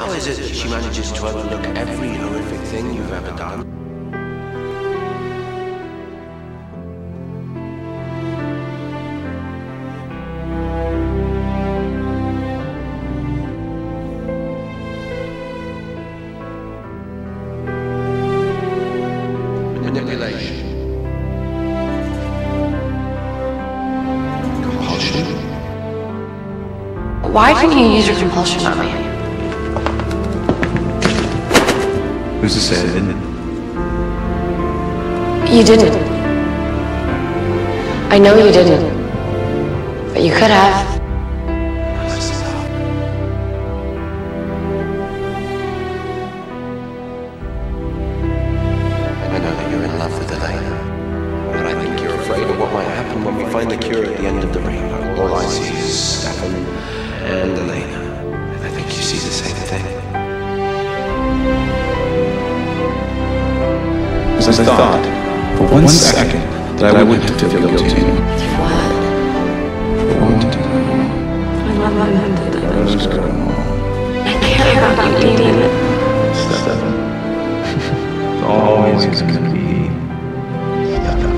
How is it that she manages to overlook every horrific thing you've ever done? Manipulation. Compulsion. Why didn't you use your compulsion on me? Who's to say I didn't? You didn't. I know you didn't. But you could have. I know that you're in love with Elena, but I think you're afraid of what might happen when we find the cure at the end of the rainbow. All I see is Stefan and Elena. I think you see the same thing. Because I thought, for one second, that I wouldn't have to feel guilty anymore. What? For one time. I love that. Let's go. I care about you, Damon. Stefan. It's always gonna be Stefan.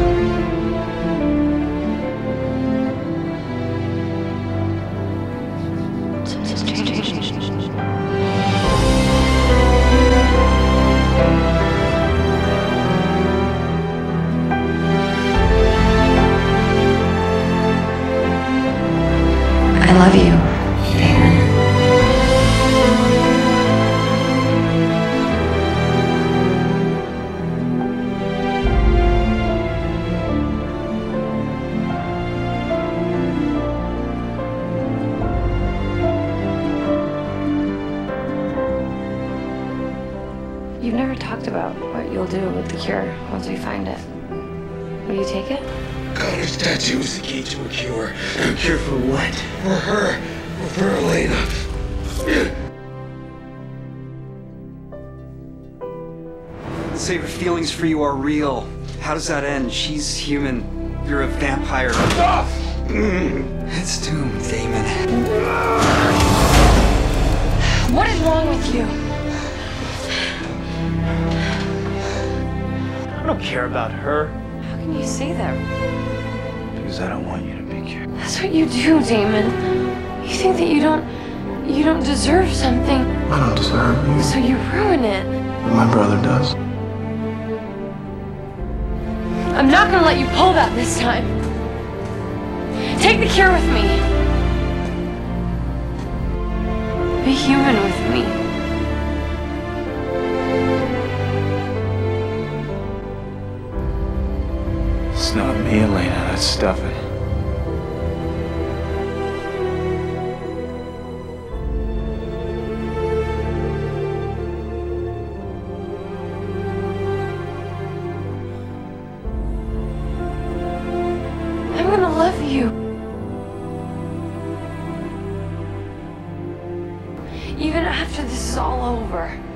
I love you, Damon. You've never talked about what you'll do with the cure once we find it. Will you take it? Connor's tattoo is the key to a cure. A cure for what? For her. Or for Elena. Say her feelings for you are real. How does that end? She's human. You're a vampire. It's doomed, Damon. What is wrong with you? I don't care about her. How can you say that? Because I don't want you to be cured. That's what you do, Damon. You think that you don't deserve something, I don't deserve you. so you ruin it. My brother does. I'm not gonna let you pull that this time. Take the cure with me. Be human with me. It's not me, Elena. That's Stefan. I'm gonna love you. Even after this is all over.